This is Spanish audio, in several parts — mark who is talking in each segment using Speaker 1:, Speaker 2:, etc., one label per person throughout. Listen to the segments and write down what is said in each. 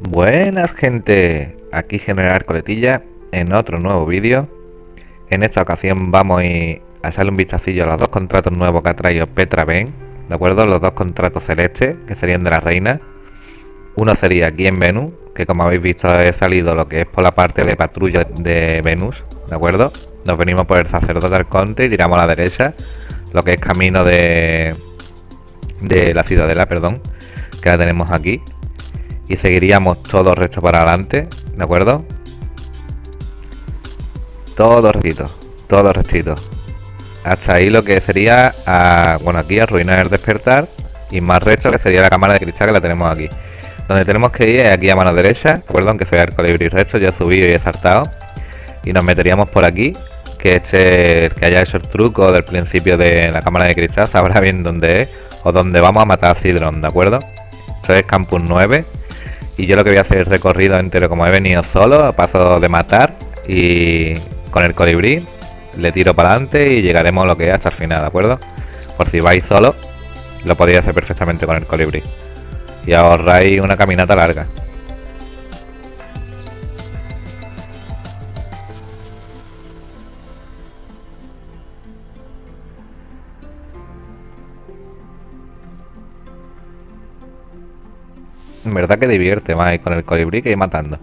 Speaker 1: Buenas gente, aquí General Coletilla en otro nuevo vídeo. En esta ocasión vamos a echarle un vistacillo a los dos contratos nuevos que ha traído Petra Ben, ¿de acuerdo? Los dos contratos celestes, que serían de la reina. Uno sería aquí en Venus, que como habéis visto he salido lo que es por la parte de patrulla de Venus, ¿de acuerdo? Nos venimos por el sacerdote Arconte y tiramos a la derecha, lo que es camino de la ciudadela, perdón, que la tenemos aquí. Y seguiríamos todo recto para adelante, ¿de acuerdo? Todo rectito. Hasta ahí lo que sería, bueno, aquí arruinar el despertar. Y más recto que sería la cámara de cristal, que la tenemos aquí. Donde tenemos que ir es aquí a mano derecha, ¿de acuerdo? Aunque se vea el colibrí recto, ya he subido y he saltado. Y nos meteríamos por aquí, que el que haya hecho el truco del principio de la cámara de cristal sabrá bien dónde es, o dónde vamos a matar a Cidron, ¿de acuerdo? Esto es Campus 9. Y yo lo que voy a hacer es recorrido entero, como he venido solo, a paso de matar. Y con el colibrí le tiro para adelante y llegaremos a lo que es hasta el final, ¿de acuerdo? Por si vais solo, lo podéis hacer perfectamente con el colibrí. Y ahorráis una caminata larga. En verdad que divierte más ir con el colibrí que ir matando.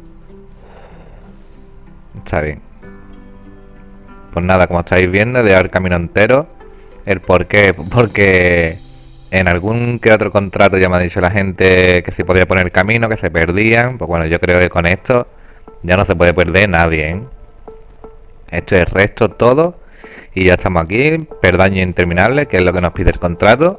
Speaker 1: Está bien. Pues nada, como estáis viendo, de el camino entero. ¿El por qué? Porque en algún que otro contrato ya me ha dicho la gente que si podía poner camino, que se perdían. Pues bueno, yo creo que con esto ya no se puede perder nadie, ¿eh? Esto es recto todo. Y ya estamos aquí. Perdaño interminable, que es lo que nos pide el contrato.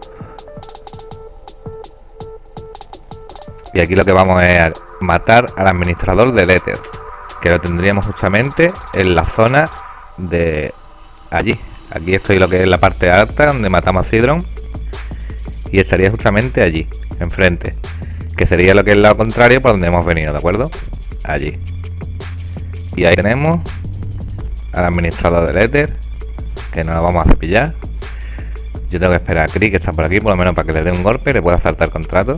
Speaker 1: Y aquí lo que vamos es a matar al administrador del éter, que lo tendríamos justamente en la zona de allí. Aquí estoy lo que es la parte alta, donde matamos a Cidron. Y estaría justamente allí, enfrente. Que sería lo que es el lado contrario por donde hemos venido, ¿de acuerdo? Allí. Y ahí tenemos al administrador del éter, que nos lo vamos a cepillar. Yo tengo que esperar a Kree, que está por aquí, por lo menos para que le dé un golpe y le pueda saltar el contrato.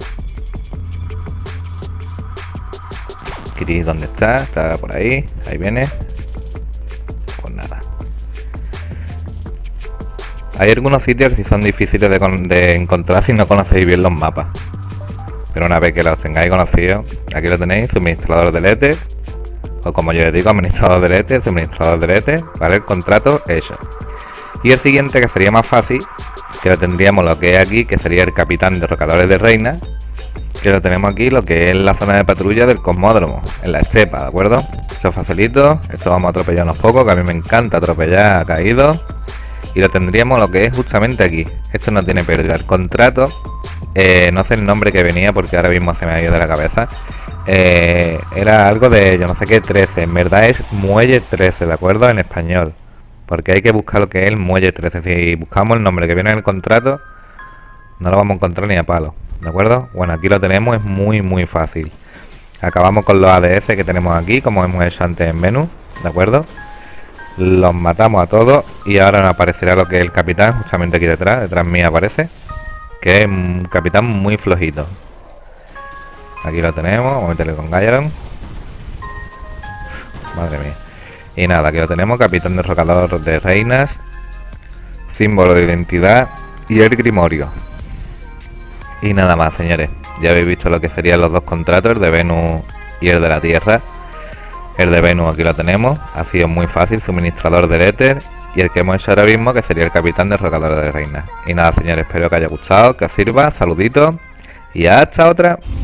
Speaker 1: Kree, ¿dónde está? Está por ahí. Ahí viene. Pues nada. Hay algunos sitios que sí son difíciles de encontrar si no conocéis bien los mapas. Pero una vez que los tengáis conocidos, aquí lo tenéis, suministrador del éter. O como yo les digo, administrador del éter, suministrador del éter. Vale, el contrato hecho. Y el siguiente, que sería más fácil, que lo tendríamos lo que es aquí, que sería el capitán derrocadores de reina. Que lo tenemos aquí, lo que es la zona de patrulla del cosmódromo, en la estepa, ¿de acuerdo? Esto es facilito, esto vamos a atropellar unos pocos, que a mí me encanta atropellar a caídos. Y lo tendríamos lo que es justamente aquí. Esto no tiene pérdida. El contrato, no sé el nombre que venía porque ahora mismo se me ha ido de la cabeza. Era algo de yo no sé qué 13, en verdad es muelle 13, ¿de acuerdo? En español. Porque hay que buscar lo que es el muelle 13. Si buscamos el nombre que viene en el contrato, no lo vamos a encontrar ni a palo. ¿De acuerdo? Bueno, aquí lo tenemos, es muy fácil. Acabamos con los ADS que tenemos aquí, como hemos hecho antes en Venus, ¿de acuerdo? Los matamos a todos y ahora nos aparecerá lo que es el capitán, justamente aquí detrás mío aparece. Que es un capitán muy flojito. Aquí lo tenemos, vamos a meterle con Gaiaron. Madre mía. Y nada, aquí lo tenemos, capitán derrocador de reinas. Símbolo de identidad y el grimorio. Y nada más, señores. Ya habéis visto lo que serían los dos contratos, el de Venus y el de la Tierra. El de Venus aquí lo tenemos. Ha sido muy fácil, suministrador del éter. Y el que hemos hecho ahora mismo, que sería el capitán derrocador de reinas. Y nada, señores, espero que haya gustado, que os sirva. Saluditos. Y hasta otra.